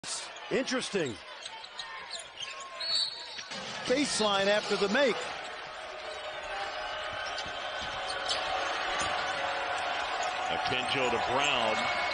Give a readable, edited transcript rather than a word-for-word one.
Interesting. Baseline after the make. Akenjo to Brown.